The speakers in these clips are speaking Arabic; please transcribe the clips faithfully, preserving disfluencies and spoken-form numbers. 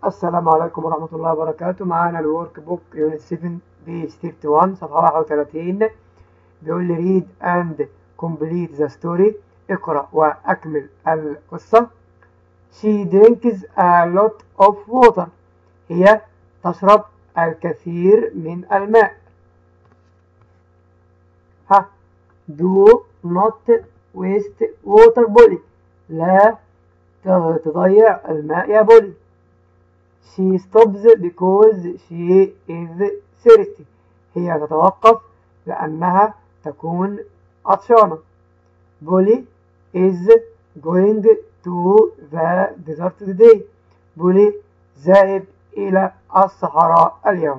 السلام عليكم ورحمة الله وبركاته. معانا الورك بوك يونت سبعة بيج واحد وثلاثين صفحة واحد وثلاثين. بيقول لي read and complete the story. اقرأ وأكمل القصة. She drinks a lot of water. هي تشرب الكثير من الماء. ها do not waste water بولي. لا تضيع الماء يا بولي. She stops because she is thirsty. هي تتوقف لأنها تكون عطشانة. Polly is going to the desert today. بولي ذاهب إلى الصحراء اليوم.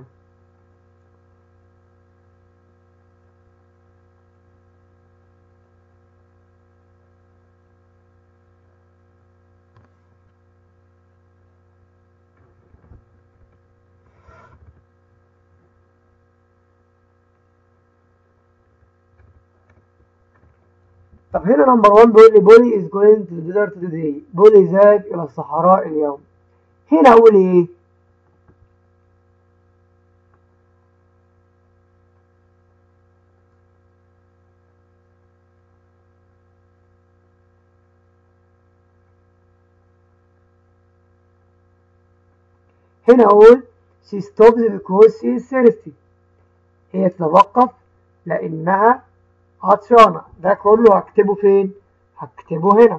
طب هنا نمبر واحد بيقول لي بولي is going to the desert today. بولي ذاهب إلى الصحراء اليوم. هنا أقول إيه؟ هنا أقول she stops because she is thirsty. هي تتوقف لأنها عطشانة. ده كله هكتبه فين؟ هكتبه هنا.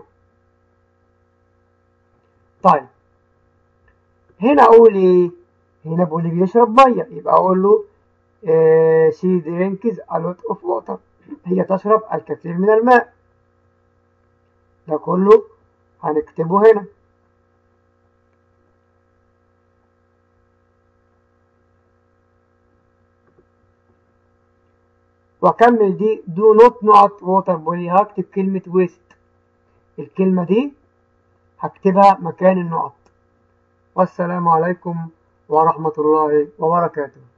طيب هنا أقول إيه؟ هنا بولي بيشرب مية، يبقى أقول له آه she drinks a lot of water. هي تشرب الكثير من الماء. ده كله هنكتبه هنا. واكمل دي دو نوت نقط ووتر بولي. هكتب كلمة ويست. الكلمة دي هكتبها مكان النقط. والسلام عليكم ورحمة الله وبركاته.